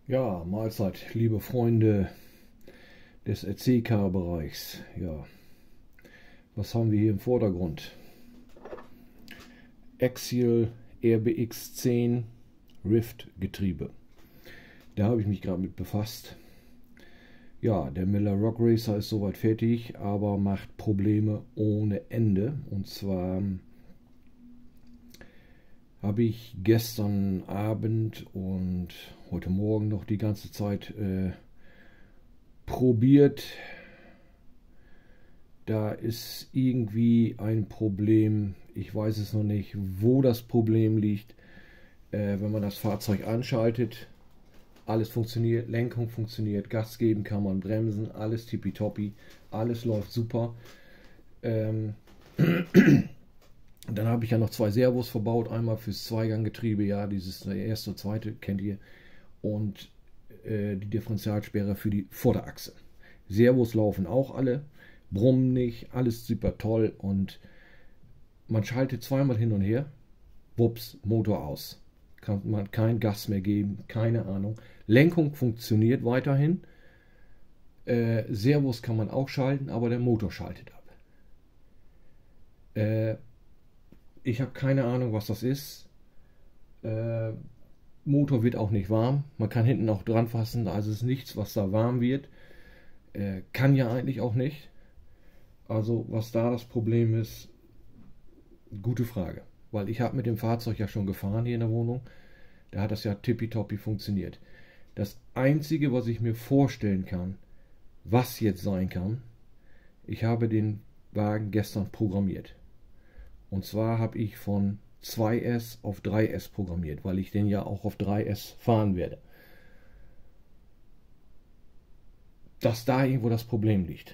Ja, Mahlzeit, liebe Freunde des CK-Bereichs. Ja, was haben wir hier im Vordergrund? Axial RBX 10 Rift Getriebe. Da habe ich mich gerade mit befasst. Ja, der Miller Rock Racer ist soweit fertig, aber macht Probleme ohne Ende. Und zwar habe ich gestern Abend und heute Morgen noch die ganze Zeit probiert. Da ist irgendwie ein Problem. Ich weiß es noch nicht, wo das Problem liegt. Wenn man das Fahrzeug anschaltet, alles funktioniert, Lenkung funktioniert, Gas geben kann man, bremsen, alles tippitoppi, alles läuft super. Dann habe ich ja noch zwei Servos verbaut, einmal fürs Zweiganggetriebe, ja, dieses erste, zweite kennt ihr, und die Differentialsperre für die Vorderachse. Servos laufen auch alle, brummen nicht, alles super toll, und man schaltet zweimal hin und her, wups, Motor aus. Kann man kein Gas mehr geben, keine Ahnung. Lenkung funktioniert weiterhin. Servos kann man auch schalten, aber der Motor schaltet ab. Ich habe keine Ahnung, was das ist. Motor wird auch nicht warm. Man kann hinten auch dran fassen, also ist nichts, was da warm wird. Kann ja eigentlich auch nicht. Also was da das Problem ist, gute Frage. Weil ich habe mit dem Fahrzeug ja schon gefahren hier in der Wohnung. Da hat das ja tippitoppi funktioniert. Das Einzige, was ich mir vorstellen kann, was jetzt sein kann, ich habe den Wagen gestern programmiert. Und zwar habe ich von 2S auf 3S programmiert, weil ich den ja auch auf 3S fahren werde. Dass da irgendwo das Problem liegt.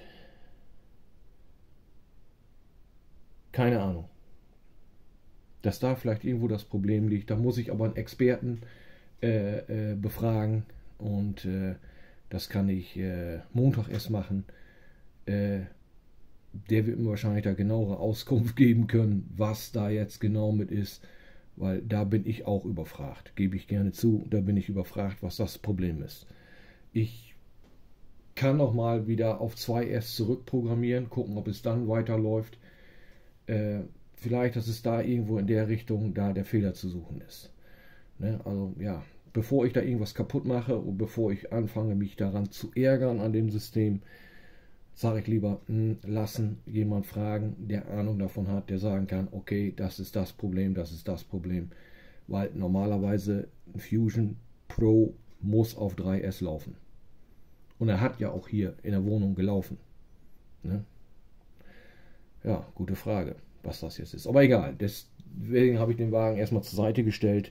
Keine Ahnung. Dass da vielleicht irgendwo das Problem liegt. Da muss ich aber einen Experten befragen, und das kann ich Montag erst machen. Der wird mir wahrscheinlich da genauere Auskunft geben können, was da jetzt genau mit ist, weil da bin ich auch überfragt, gebe ich gerne zu, da bin ich überfragt, was das Problem ist. Ich kann noch mal wieder auf 2S zurückprogrammieren, gucken, ob es dann weiterläuft. Vielleicht, dass es da irgendwo in der Richtung da der Fehler zu suchen ist. Ne? Also ja, bevor ich da irgendwas kaputt mache und bevor ich anfange, mich daran zu ärgern an dem System, sage ich lieber, lassen, jemand fragen, der Ahnung davon hat, der sagen kann, okay, das ist das Problem, das ist das Problem. Weil normalerweise ein Fusion Pro muss auf 3S laufen. Und er hat ja auch hier in der Wohnung gelaufen. Ne? Ja, gute Frage, was das jetzt ist. Aber egal, deswegen habe ich den Wagen erstmal zur Seite gestellt.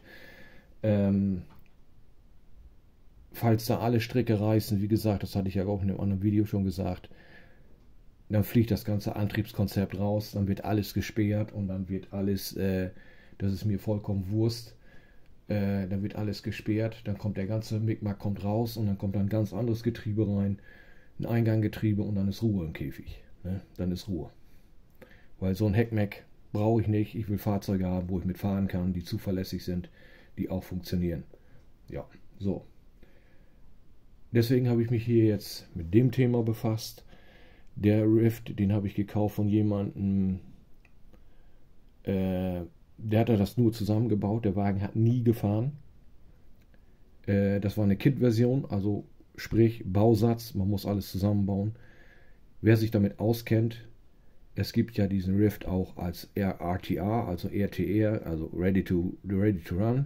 Falls da alle Stricke reißen, wie gesagt, das hatte ich ja auch in einem anderen Video schon gesagt, dann fliegt das ganze Antriebskonzept raus, dann wird alles gesperrt und dann wird alles, das ist mir vollkommen Wurst, dann wird alles gesperrt, dann kommt der ganze Micmac kommt raus und dann kommt ein ganz anderes Getriebe rein, ein Einganggetriebe, und dann ist Ruhe im Käfig. Ne? Dann ist Ruhe. Weil so ein Heckmeck brauche ich nicht. Ich will Fahrzeuge haben, wo ich mitfahren kann, die zuverlässig sind, die auch funktionieren. Ja, so. Deswegen habe ich mich hier jetzt mit dem Thema befasst. Der Rift, den habe ich gekauft von jemandem, der hat das nur zusammengebaut. Der Wagen hat nie gefahren. Das war eine Kit-Version, also sprich Bausatz, man muss alles zusammenbauen. Wer sich damit auskennt, es gibt ja diesen Rift auch als RTR, also RTR, also Ready to Run.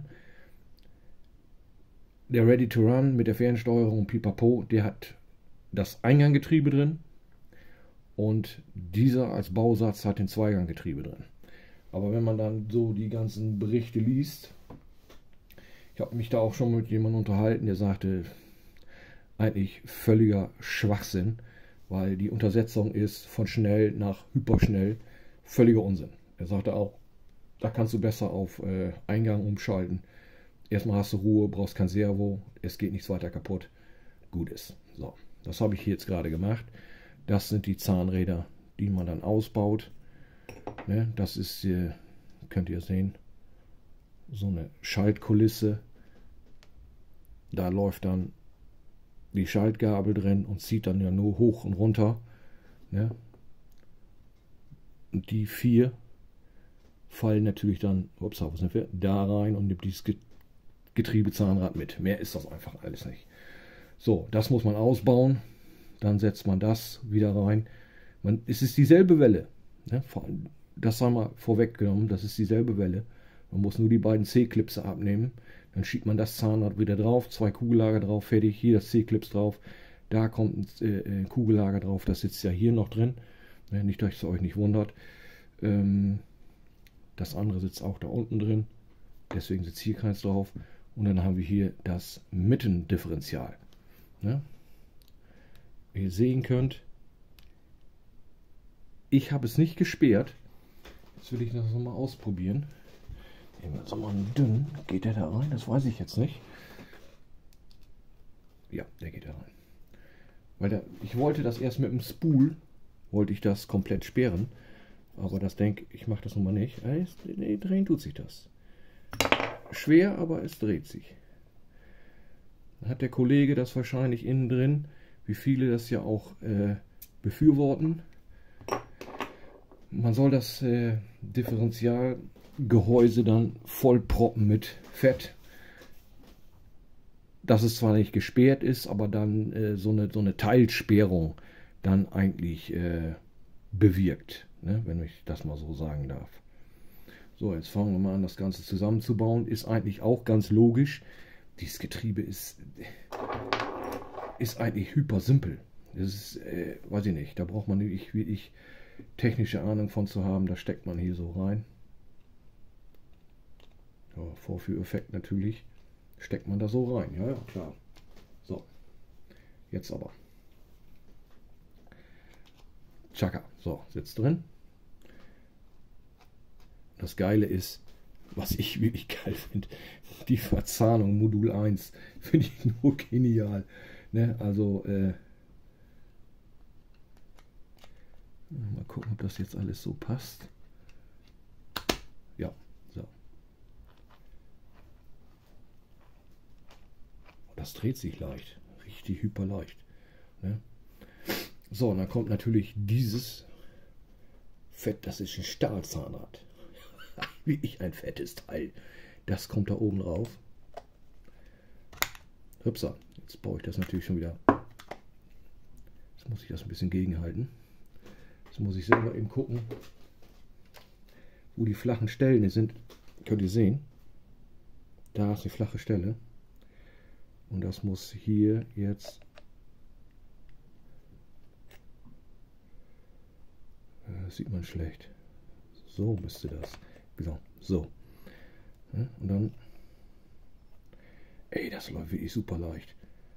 Der Ready to Run mit der Fernsteuerung Pipapo, der hat das Einganggetriebe drin, und dieser als Bausatz hat den Zweiganggetriebe drin. Aber wenn man dann so die ganzen Berichte liest, ich habe mich da auch schon mit jemandem unterhalten, der sagte, eigentlich völliger Schwachsinn, weil die Untersetzung ist von schnell nach hyperschnell völliger Unsinn. Er sagte auch, da kannst du besser auf Eingang umschalten. Erstmal hast du Ruhe, brauchst kein Servo, es geht nichts weiter kaputt. Gut ist. So, das habe ich hier jetzt gerade gemacht. Das sind die Zahnräder, die man dann ausbaut. Ne, das ist, könnt ihr sehen, so eine Schaltkulisse. Da läuft dann die Schaltgabel drin und zieht dann ja nur hoch und runter. Ne? Und die 4 fallen natürlich dann, ups, wo sind wir, da rein und nimmt dieses Getriebezahnrad mit. Mehr ist das einfach alles nicht. So, das muss man ausbauen. Dann setzt man das wieder rein. Es ist dieselbe Welle. Ne? Das haben wir vorweggenommen, das ist dieselbe Welle. Man muss nur die beiden C-Clipse abnehmen. Dann schiebt man das Zahnrad wieder drauf, 2 Kugellager drauf, fertig. Hier das C-Clips drauf. Da kommt ein Kugellager drauf. Das sitzt ja hier noch drin. Nicht, dass es euch nicht wundert. Das andere sitzt auch da unten drin. Deswegen sitzt hier keins drauf. Und dann haben wir hier das Mittendifferential. Ne? Wie ihr sehen könnt, ich habe es nicht gesperrt. Jetzt will ich das nochmal ausprobieren. Nehmen wir jetzt nochmal einen dünnen. Geht der da rein? Das weiß ich jetzt nicht. Ja, der geht da rein. Weil ich wollte das erst mit dem Spool, wollte ich das komplett sperren. Aber das denke ich, mache das nochmal nicht. Drehen tut sich das. Schwer, aber es dreht sich. Dann hat der Kollege das wahrscheinlich innen drin, wie viele das ja auch befürworten. Man soll das Differentialgehäuse dann vollproppen mit Fett. Dass es zwar nicht gesperrt ist, aber dann so eine Teilsperrung dann eigentlich bewirkt, ne? Wenn ich das mal so sagen darf. So, jetzt fangen wir mal an, das Ganze zusammenzubauen. Ist eigentlich auch ganz logisch. Dieses Getriebe ist eigentlich hyper simpel. Das ist, weiß ich nicht, da braucht man nicht wirklich technische Ahnung von zu haben. Da steckt man hier so rein. Ja, Vorführeffekt natürlich. Steckt man da so rein. Ja, ja, klar. So, jetzt aber. Tschakka. So, sitzt drin. Das Geile ist, was ich wirklich geil finde, die Verzahnung Modul 1 finde ich nur genial. Ne? Also, mal gucken, ob das jetzt alles so passt. Ja, so. Das dreht sich leicht, richtig hyper leicht. Ne? So, und dann kommt natürlich dieses Fett, das ist ein Stahlzahnrad. Wirklich ein fettes Teil. Das kommt da oben drauf. Hüpsa, jetzt baue ich das natürlich schon wieder. Jetzt muss ich das ein bisschen gegenhalten. Jetzt muss ich selber eben gucken, wo die flachen Stellen sind. Könnt ihr sehen. Da ist die flache Stelle. Und das muss hier jetzt. Das sieht man schlecht. So müsste das. Genau, so. Ja, und dann. Ey, das läuft wirklich super leicht.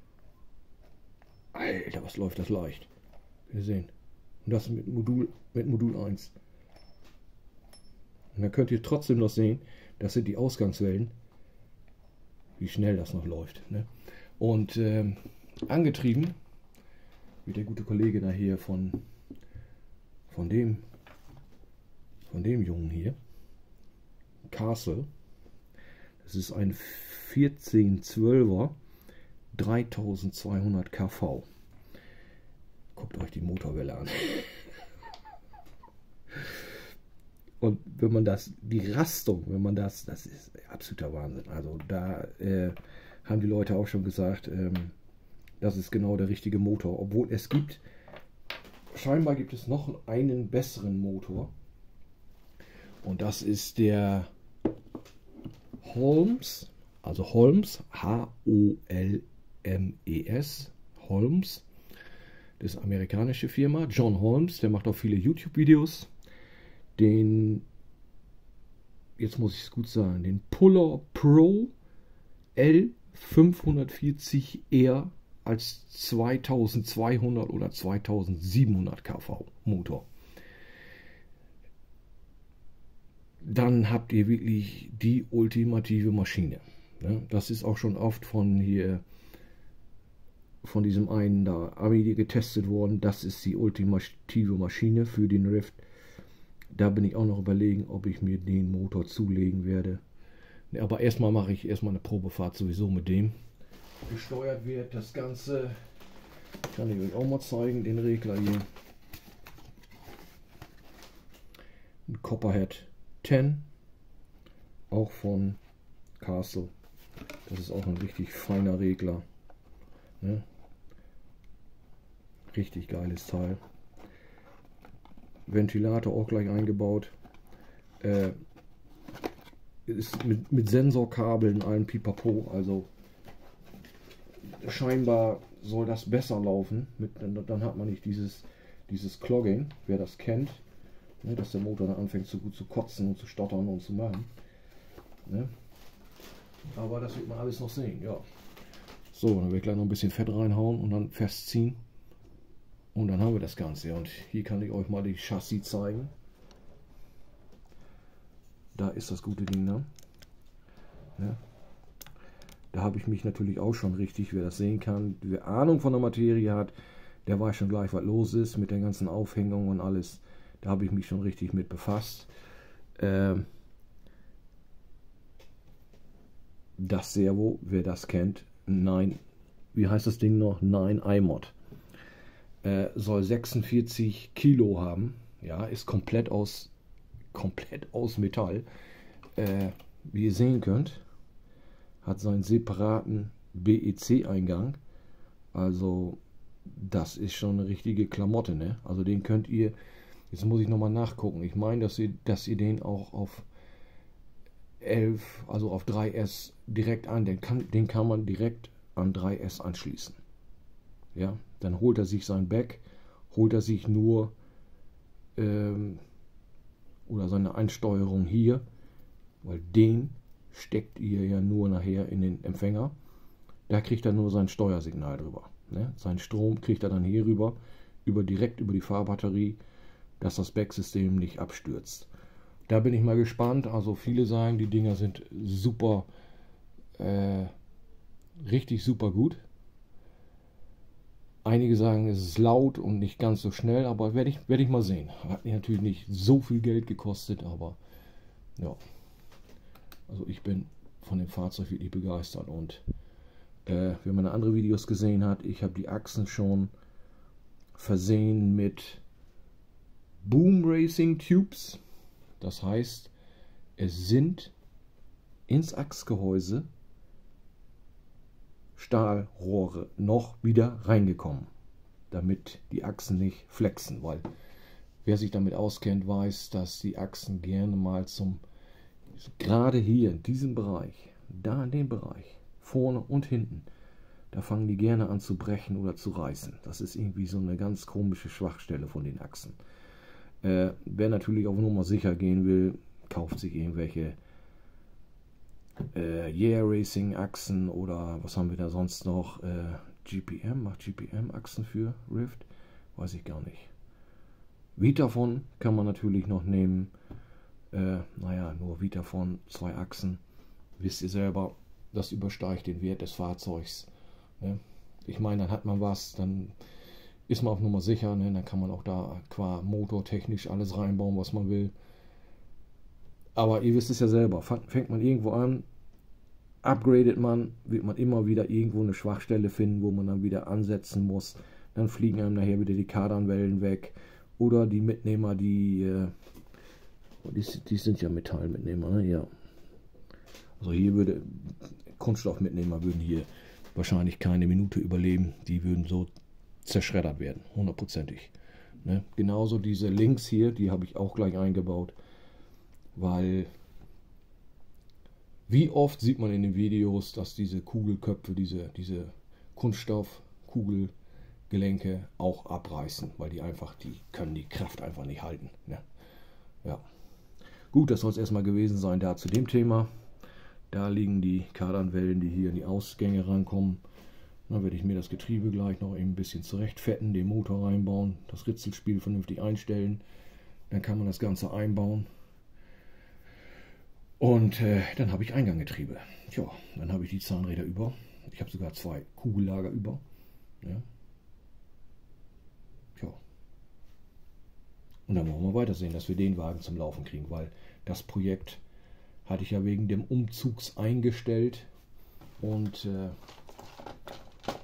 Alter, was läuft das leicht. Wir sehen. Und das mit Modul 1. Und dann könnt ihr trotzdem noch sehen, das sind die Ausgangswellen, wie schnell das noch läuft. Ne? Und angetrieben wird der gute Kollege nachher von dem Jungen hier. Castle. Das ist ein 1412er 3200 kV. Guckt euch die Motorwelle an. Und wenn man die Rastung, das ist absoluter Wahnsinn. Also da haben die Leute auch schon gesagt, das ist genau der richtige Motor. Obwohl scheinbar gibt es noch einen besseren Motor. Und das ist der Holmes, also Holmes, H-O-L-M-E-S, Holmes, das ist eine amerikanische Firma, John Holmes, der macht auch viele YouTube-Videos, jetzt muss ich es gut sagen, den Puller Pro L540R als 2200 oder 2700 kV Motor. Dann habt ihr wirklich die ultimative Maschine. Das ist auch schon oft von diesem einen da Ami getestet worden. Das ist die ultimative Maschine für den Rift. Da bin ich auch noch überlegen, ob ich mir den Motor zulegen werde. Aber erstmal mache ich eine Probefahrt sowieso mit dem. gesteuert wird. Das Ganze kann ich euch auch mal zeigen, den Regler hier. Ein Copperhead 10, auch von Castle. Das ist auch ein richtig feiner Regler. Ne? Richtig geiles Teil. Ventilator auch gleich eingebaut. Ist mit Sensorkabeln, allem Pipapo. Also scheinbar soll das besser laufen. Dann hat man nicht dieses Clogging, wer das kennt. Ne, dass der Motor dann anfängt zu gut zu kotzen und zu stottern und zu machen. Ne? Aber das wird man alles noch sehen. Ja. So, dann werde ich gleich noch ein bisschen Fett reinhauen und dann festziehen. Und dann haben wir das Ganze. Und hier kann ich euch mal die Chassis zeigen. Da ist das gute Ding, ne? Ja. Da habe ich mich natürlich auch schon richtig, wer das sehen kann, wer Ahnung von der Materie hat, der weiß schon gleich, was los ist mit der ganzen Aufhängung und alles. Da habe ich mich schon richtig mit befasst. Das Servo, wer das kennt, nein, wie heißt das Ding noch? Nein, iMod. Soll 46 Kilo haben. Ja, ist komplett aus Metall. Wie ihr sehen könnt, hat seinen separaten BEC-Eingang. Also das ist schon eine richtige Klamotte, ne? Also den könnt ihr, jetzt muss ich nochmal nachgucken. Ich meine, dass ihr den auch auf 11, also auf 3S direkt den kann man direkt an 3S anschließen. Ja, dann holt er sich sein Back, holt er sich nur oder seine Einsteuerung hier, weil den steckt ihr ja nur nachher in den Empfänger. Da kriegt er nur sein Steuersignal drüber. Ne? Sein Strom kriegt er dann hier rüber, direkt über die Fahrbatterie, dass das Backsystem nicht abstürzt. Da bin ich mal gespannt. Also viele sagen, die Dinger sind super, richtig super gut. Einige sagen, es ist laut und nicht ganz so schnell, aber werde ich mal sehen. Hat natürlich nicht so viel Geld gekostet, aber ja. Also ich bin von dem Fahrzeug wirklich begeistert. Und wenn man andere Videos gesehen hat, ich habe die Achsen schon versehen mit Boom Racing Tubes. Das heißt, es sind ins Achsgehäuse Stahlrohre noch wieder reingekommen, damit die Achsen nicht flexen, weil wer sich damit auskennt, weiß, dass die Achsen gerne mal gerade hier in diesem Bereich, da in dem Bereich, vorne und hinten, da fangen die gerne an zu brechen oder zu reißen. Das ist irgendwie so eine ganz komische Schwachstelle von den Achsen. Wer natürlich auf Nummer sicher gehen will, kauft sich irgendwelche Yeah Racing Achsen oder was haben wir da sonst noch? GPM, macht GPM Achsen für Rift? Weiß ich gar nicht. Vitafon kann man natürlich noch nehmen. Naja, nur Vitafon, 2 Achsen. Wisst ihr selber, das übersteigt den Wert des Fahrzeugs. Ne? Ich meine, dann hat man was, dann ist man auf Nummer sicher. Ne? Dann kann man auch da qua motortechnisch alles reinbauen, was man will. Aber ihr wisst es ja selber, fängt man irgendwo an, upgradet man, wird man immer wieder irgendwo eine Schwachstelle finden, wo man dann wieder ansetzen muss. Dann fliegen einem nachher wieder die Kardanwellen weg. Oder die Mitnehmer, die sind ja Metallmitnehmer, ne? Ja. Also hier Kunststoffmitnehmer würden hier wahrscheinlich keine Minute überleben. Die würden so zerschreddert werden, hundertprozentig. Ne? Genauso diese Links hier, die habe ich auch gleich eingebaut. Weil wie oft sieht man in den Videos, dass diese Kugelköpfe, diese Kunststoffkugelgelenke auch abreißen, weil die können die Kraft einfach nicht halten. Ne? Ja. Gut, das soll es erstmal gewesen sein da zu dem Thema. Da liegen die Kardanwellen, die hier in die Ausgänge rankommen. Dann werde ich mir das Getriebe gleich noch ein bisschen zurechtfetten, den Motor reinbauen, das Ritzelspiel vernünftig einstellen. Dann kann man das Ganze einbauen. Und dann habe ich Einganggetriebe. Tja, dann habe ich die Zahnräder über. Ich habe sogar 2 Kugellager über. Ja. Tja. Und dann wollen wir weitersehen, dass wir den Wagen zum Laufen kriegen, weil das Projekt hatte ich ja wegen dem Umzugs eingestellt. Und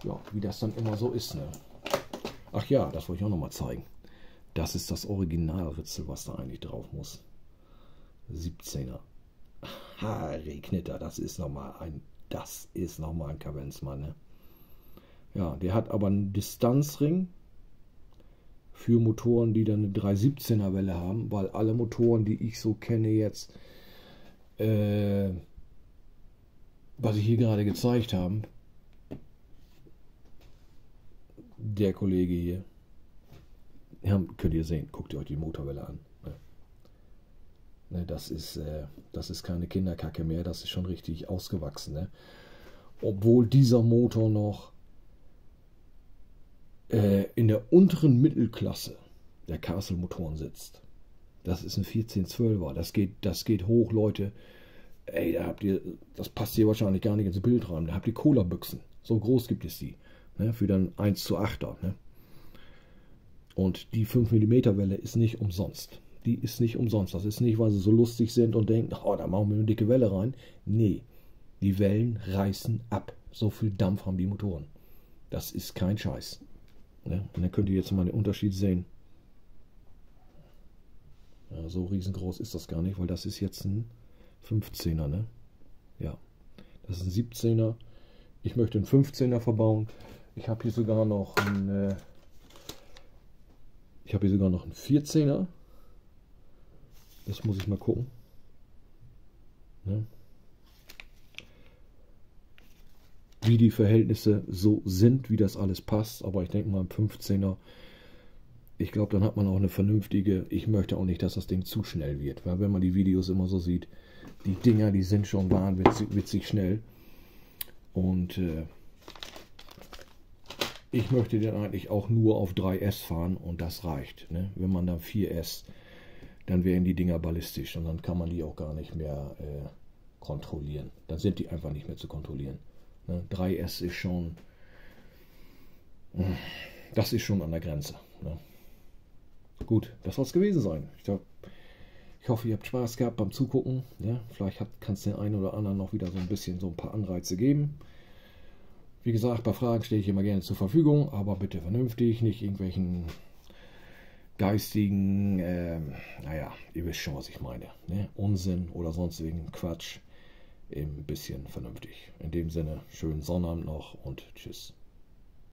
ja, wie das dann immer so ist, ne? Ach ja, das wollte ich auch noch mal zeigen. Das ist das Originalritzel, was da eigentlich drauf muss. 17er. Knitter, das ist nochmal ein Kavenzmann, ne? Ja, der hat aber einen Distanzring für Motoren, die dann eine 317er Welle haben, weil alle Motoren, die ich so kenne jetzt, was ich hier gerade gezeigt habe, der Kollege hier, ja, könnt ihr sehen, guckt ihr euch die Motorwelle an. Ne, das ist keine Kinderkacke mehr, das ist schon richtig ausgewachsen. Ne? Obwohl dieser Motor noch in der unteren Mittelklasse der Castle Motoren sitzt. Das ist ein 1412er. Das geht hoch, Leute. Ey, das passt hier wahrscheinlich gar nicht ins Bild rein. Da habt ihr Cola-Büchsen. So groß gibt es die. Ne, für dann 1:8er. Ne? Und die 5 mm Welle ist nicht umsonst. Die ist nicht umsonst. Das ist nicht, weil sie so lustig sind und denken, oh, da machen wir eine dicke Welle rein. Nee, die Wellen reißen ab. So viel Dampf haben die Motoren. Das ist kein Scheiß. Ne? Und dann könnt ihr jetzt mal den Unterschied sehen. Ja, so riesengroß ist das gar nicht, weil das ist jetzt ein 15er. Ne? Ja, das ist ein 17er. Ich möchte einen 15er verbauen. Ich habe hier sogar noch einen 14er. Das muss ich mal gucken. Ne? Wie die Verhältnisse so sind, wie das alles passt. Aber ich denke mal im 15er, ich glaube, dann hat man auch eine vernünftige. Ich möchte auch nicht, dass das Ding zu schnell wird. Weil wenn man die Videos immer so sieht, die Dinger, die sind schon wahnwitzig schnell. Und ich möchte den eigentlich auch nur auf 3S fahren und das reicht. Ne? Wenn man dann 4S, dann wären die Dinger ballistisch und dann kann man die auch gar nicht mehr kontrollieren. Dann sind die einfach nicht mehr zu kontrollieren. Ne? 3S ist schon, das ist schon an der Grenze. Ne? Gut, das soll es gewesen sein. Ich hoffe, ihr habt Spaß gehabt beim Zugucken. Ja? Vielleicht kann es den einen oder anderen noch wieder so ein paar Anreize geben. Wie gesagt, bei Fragen stehe ich immer gerne zur Verfügung, aber bitte vernünftig, nicht irgendwelchen geistigen, naja, ihr wisst schon, was ich meine, ne? Unsinn oder sonstigen Quatsch, eben ein bisschen vernünftig. In dem Sinne, schönen Sonnabend noch und tschüss.